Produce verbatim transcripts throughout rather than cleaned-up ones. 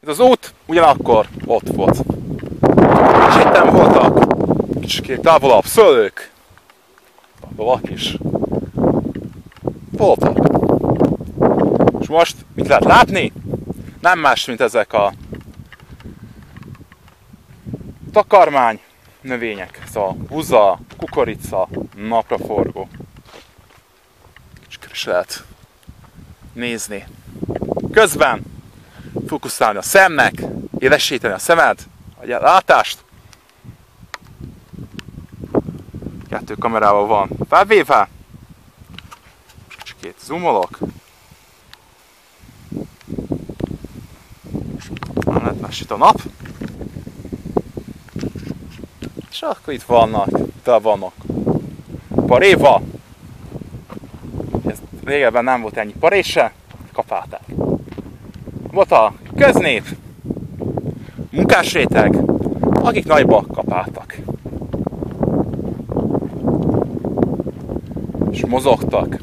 Ez az út ugyanakkor ott volt. És itt voltak kicsit távolabb szőlők, lovak is voltak. És most mit lehet látni? Nem más, mint ezek a takarmány növények. Szóval buza, kukorica, napraforgó. És is lehet nézni. Közben fókuszálni a szemnek, élesíteni a szemed, a látást. Kettő kamerával van felvéve. Kicsikét zoomolok. Nem lehet másít a nap. És akkor itt vannak, tele vannak paréva. Ez régebben nem volt ennyi parése, kapálták. Volt a köznép, munkásréteg, akik nagyba kapáltak. És mozogtak.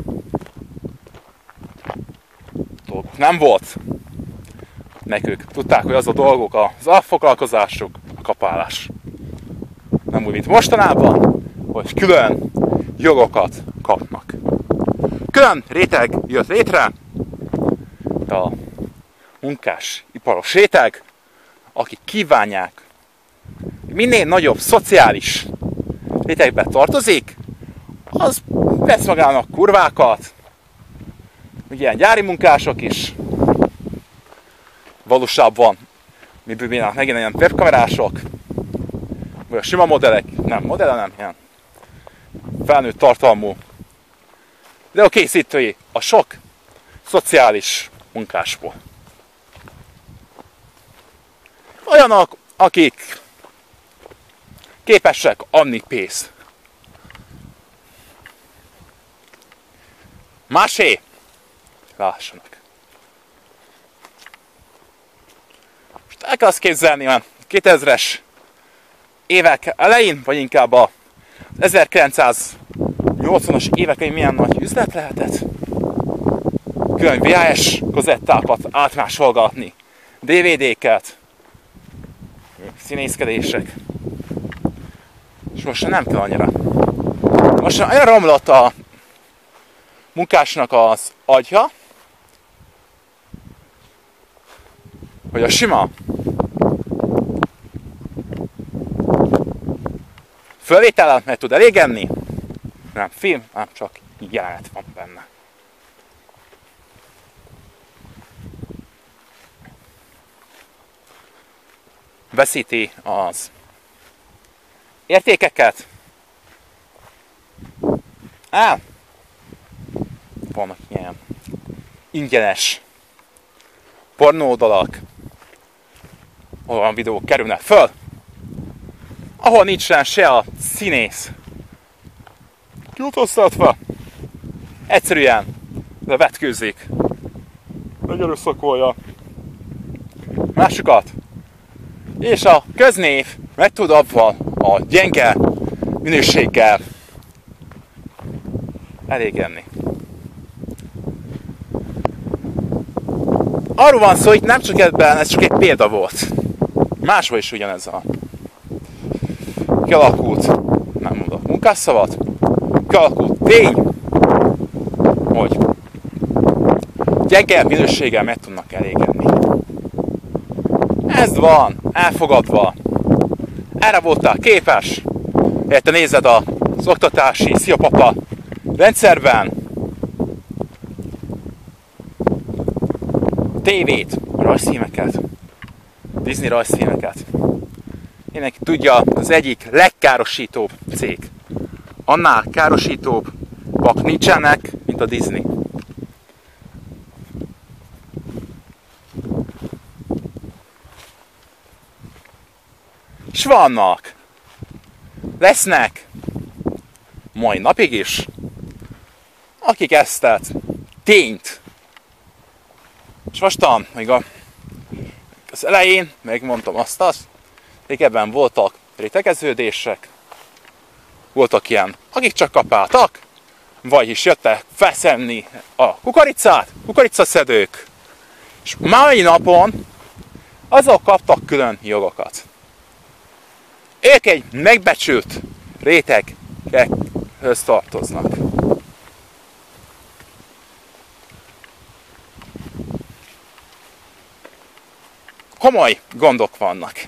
Dolguk nem volt. Nekük tudták, hogy az a dolgok, az alapfoglalkozásuk, a kapálás. Nem úgy, mint mostanában, hogy külön jogokat kapnak. Külön réteg jött létre, a munkás, iparos réteg, akik kívánják, minél nagyobb szociális rétegbe tartozik, az vesz magának kurvákat, ilyen gyári munkások is, valóságban, miből bírnak megint ilyen webkamerások, vagy a sima modellek, nem modell, nem ilyen felnőtt tartalmú videókészítői a sok szociális munkásból. Olyanok, akik képesek adni pénzt. Másé, lássanak. Most el kell azt képzelni, hogy kétezres évek elején, vagy inkább az ezerkilencszáznyolcvanas években milyen nagy üzlet lehetett. Külön vé há es kazettákat átmásolgatni, dé vé dé-ket, színészkedések. És most nem kell annyira. Most olyan romlott a munkásnak az agyja, hogy a sima fölvétellel meg tud elégenni, nem film, nem csak jelenet van benne. Veszíti az értékeket. Á, vannak ilyen ingyenes pornóoldalak, ahol a videók kerülnek föl, ahol nincsen se a színész kiutaztatva, egyszerűen levetkőzik, megerőszakolja másokat, és a köznév meg tud abban a gyenge minőséggel elégenni. Arról van szó, hogy nem csak ebben, ez csak egy példa volt. Máshol is ugyanez a kialakult, nem mondok munkásszavat, kialakult tény, hogy gyenge minőséggel meg tudnak elégenni. Ez van, elfogadva. Erre voltál képes. Érte nézed az oktatási sziapapa rendszerben tévét, rajzfilmeket, Disney rajzfilmeket. Mindenki tudja, az egyik legkárosítóbb cég. Annál károsítóbbak nincsenek, mint a Disney. És vannak, lesznek, mai napig is, akik ezt a tényt, és mostan, még a, az elején megmondtam azt, azt, hogy ebben voltak rétegeződések, voltak ilyen, akik csak kapáltak, vagyis jöttek felszenni a kukoricát, kukoricaszedők, és mai napon azok kaptak külön jogokat. Ők egy megbecsült réteghöz tartoznak. Komoly gondok vannak.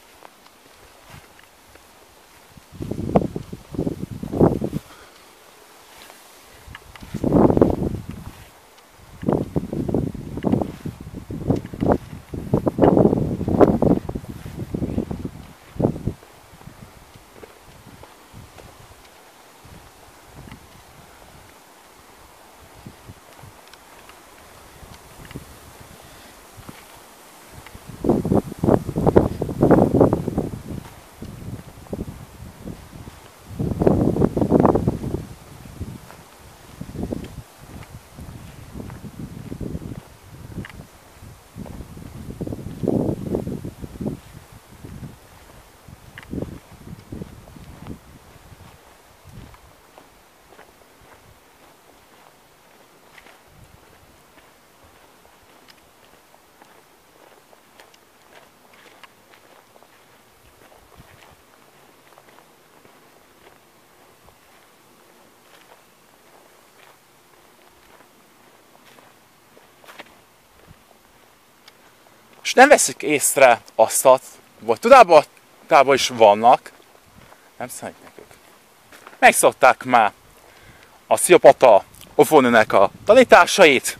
És nem veszik észre azt, vagy tudatában is vannak, nem szeretnek ők. Megszokták már a pszichopata óvónőnek a tanításait,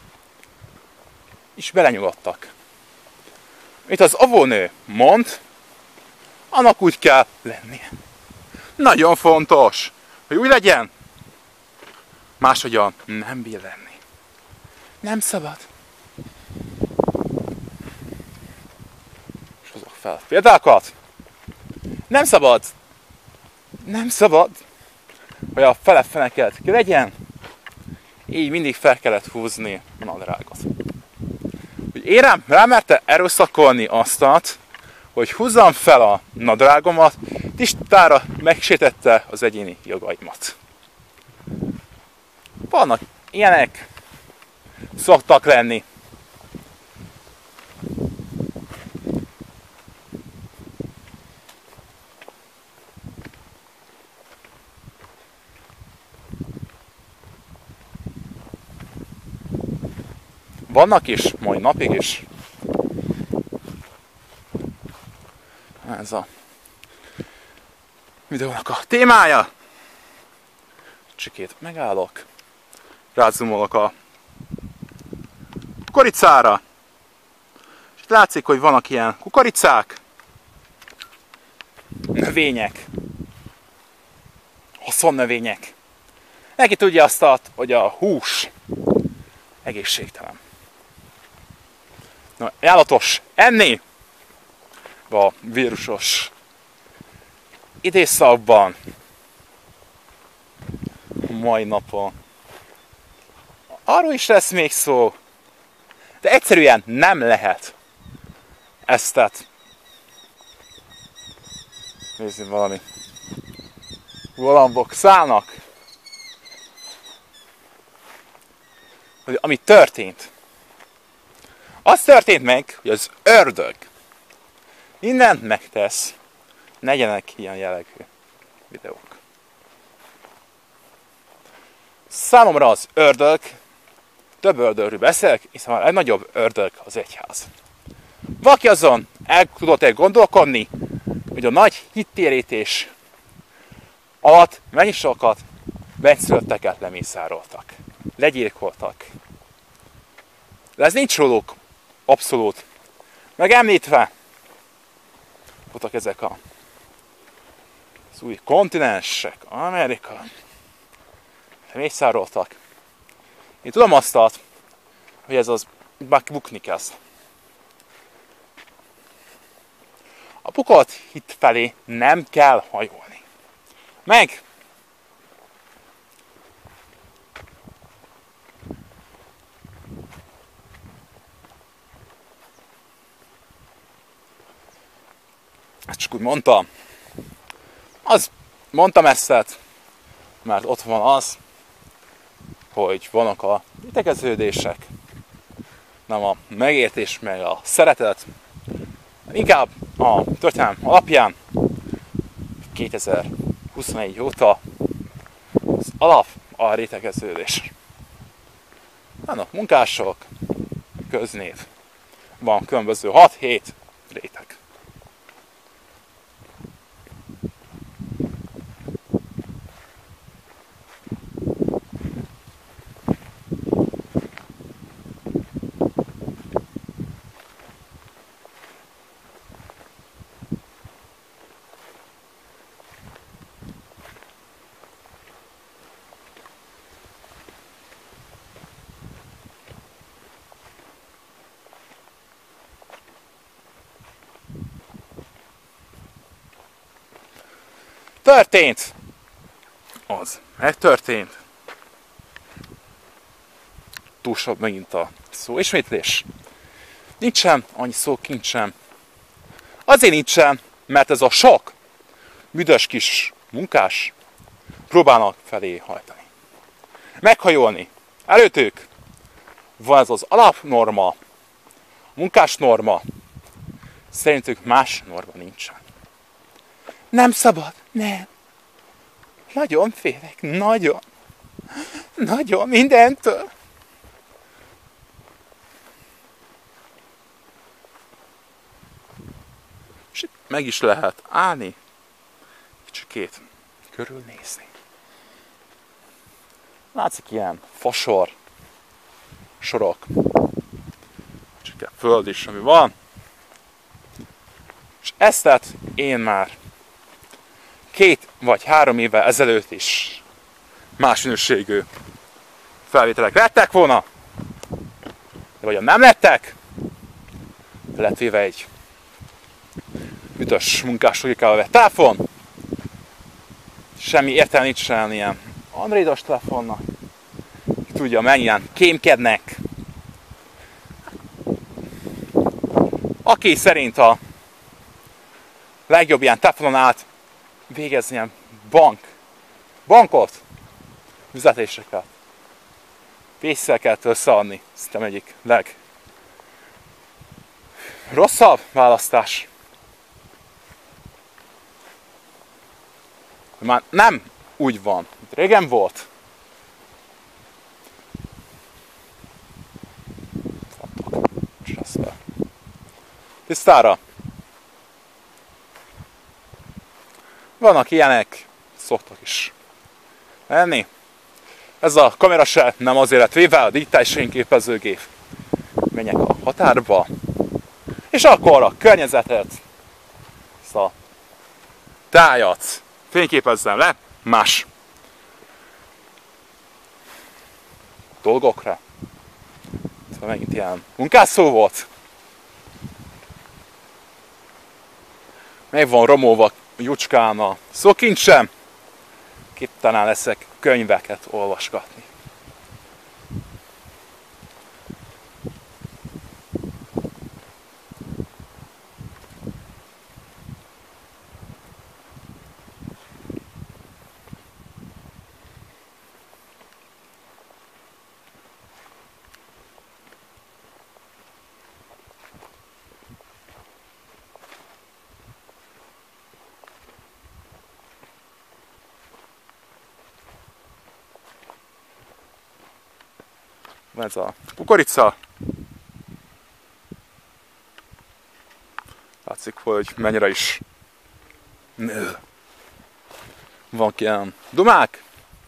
és belenyugodtak. Mint az óvónő mond, annak úgy kell lennie. Nagyon fontos, hogy úgy legyen, máshogyan nem bír lenni. Nem szabad. És hozok fel példákat. Nem szabad. Nem szabad, hogy a fele feneket ki legyen. Így mindig fel kellett húzni a nadrágot. Hogy érem rámerte erőszakolni azt, hogy húzzam fel a nadrágomat, tisztára megsétette az egyéni jogaimat. Vannak ilyenek, szoktak lenni. Vannak is, mai napig is. Ez a videónak a témája. Csikét megállok. Rázumolok a kukoricára. És itt látszik, hogy vannak ilyen kukoricák. Növények. Haszonnövények. Neki tudja azt, hogy a hús egészségtelen. Na, ajánlatos enni a vírusos időszakban, mai napon. Arról is lesz még szó, de egyszerűen nem lehet ezt. Nézzük, valami galambok szállnak. Hogy ami történt. Az történt meg, hogy az ördög mindent megtesz, ne legyenek ilyen jellegű videók. Számomra az ördög, több ördögről beszélek, hiszen a legnagyobb ördög az egyház. Valaki azon el tudott-e gondolkodni, hogy a nagy hittérítés alatt mennyi sokat benszülötteket lemészároltak, legyilkoltak. De ez nincs róluk abszolút megemlítve. Voltak ezek a, az új kontinensek, Amerika, mészároltak. Én tudom azt, hogy ez az már bukni kezd. A pukolt hit felé nem kell hajolni. Meg! Ezt csak úgy mondtam. Az mondtam ezt, mert ott van az, hogy vannak a idekeződések, nem a megértés, meg a szeretet, Inkább a történelem alapján kétezer-huszonegy óta az alap a rétegeződés. Vannak munkások, köznév. Van különböző hat-hét réteg. Történt! Az. Megtörtént. Túl sok megint a szó ismétlés. Nincsen annyi szó kincsem. Azért nincsen, mert ez a sok büdös kis munkás próbálnak felé hajtani. Meghajolni. Előttük van ez az alapnorma, a munkás norma. Szerintük más norma nincsen. Nem szabad, nem. Nagyon félek, nagyon. Nagyon, mindentől. És meg is lehet állni, kicsikét körülnézni. Látszik ilyen fasor, sorok, csak a föld is, ami van. És ezt lett én már két vagy három évvel ezelőtt is más minőségű felvételek lettek volna, de vagy nem lettek, lett véve egy büdös munkás logikával vett telefon, semmi értelme nincs sem ilyen androidos telefonnak, tudja mennyien kémkednek. Aki szerint a legjobb ilyen telefonon át végezni ilyen bank, bankot, üzletéseket, pénzeket összeadni, szerintem egyik leg rosszabb választás. Már nem úgy van, mint régen volt. Tisztára. Vannak ilyenek, szoktak is lenni. Ez a kamera se nem azért lett véve, a digitális fényképezőgép. Menjek a határba, és akkor a környezetet, ezt a tájat fényképezzem le más dolgokra. Szóval megint ilyen munkásszó volt. Meg van romolva Jucskán a szókincsem. Képtelen leszek könyveket olvasgatni. Ez a kukorica. Látszik, hogy mennyire is nő. Van ilyen dumák.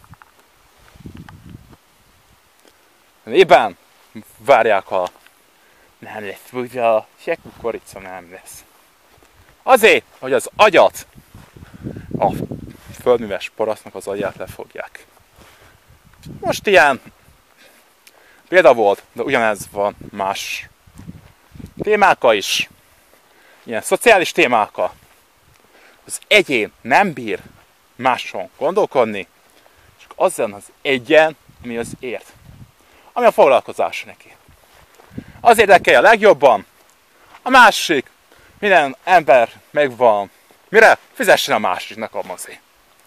Ében várják a nem lesz, ugye a se kukorica nem lesz. Azért, hogy az agyat, a földműves parasztnak az agyát lefogják. Most ilyen példa volt, de ugyanez van más témáka is. Ilyen szociális témáka. Az egyén nem bír máson gondolkodni, csak azon az egyen, ami az ért. Ami a foglalkozás neki. Az érdekelje a legjobban, a másik, minden ember megvan, mire fizessen a másiknak a mazé.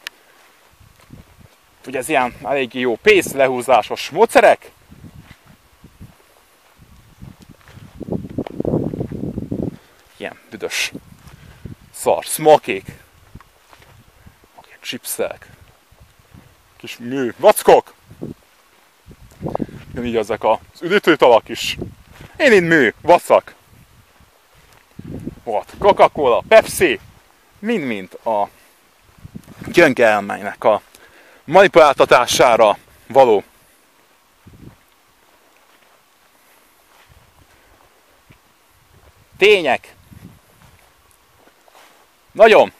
Ugye ez ilyen eléggé jó pénz lehúzásos módszerek. ilyen büdös szar, smokék, chipsek, kis mű, vackok, így ezek az üdítőtavak is. Én itt mű, vacak. Volt Coca-Cola, Pepsi, mind-mind a gyönge elmeinek a manipuláltatására való. Tények. Nagyon.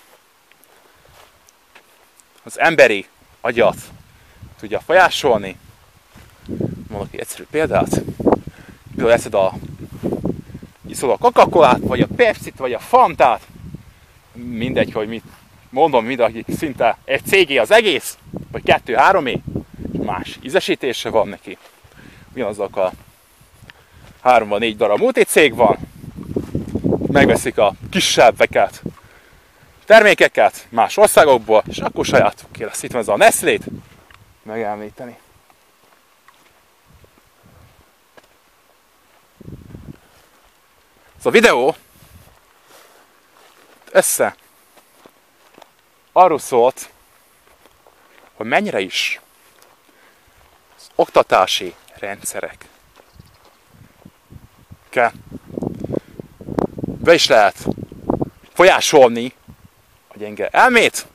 Az emberi agyat tudja folyásolni. Mondok egy egyszerű példát. Például eszed a iszol a Coca-Colát, vagy a Pepsit, vagy a Fantát. Mindegy, hogy mit mondom, mindakik szinte egy cégé az egész, vagy kettő-háromé, más ízesítése van neki. Ugyanazok a három vagy négy darab multicég van, megveszik a kisebbeket, termékeket más országokból, és akkor sajátuk ki lesz. Itt van ez a Nestlét megemlíteni. Ez a videó össze arról szólt, hogy mennyire is az oktatási rendszerek be is lehet folyásolni a gyenge elmét,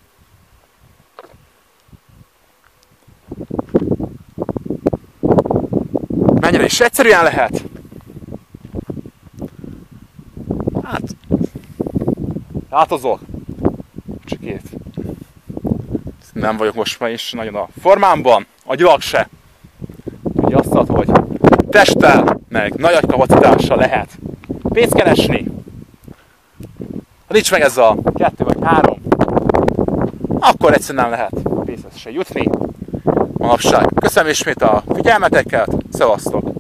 mennyire is egyszerűen lehet. Hát, látozok, csikét. Nem vagyok most már is nagyon a formámban, agyilag se. Ugye azt mondod, hogy testtel, meg nagy kapacitással lehet pénzt keresni. Ha nincs meg ez a kettő vagy három, akkor egyszerűen nem lehet pénzhez se jutni manapság. Köszönöm ismét a figyelmeteket, szevasztok!